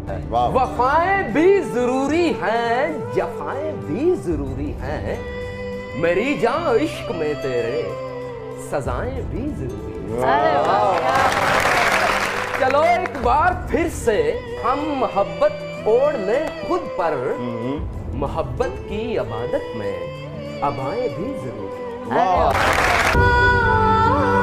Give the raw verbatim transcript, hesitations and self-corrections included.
वफाएं भी जरूरी हैं, जफाएं भी जरूरी हैं, मेरी जान इश्क में तेरे सजाएं भी जरूरी हैं। चलो एक बार फिर से हम मोहब्बत ओढ़ लें खुद पर, मोहब्बत की इबादत में अबाएं भी जरूरी हैं।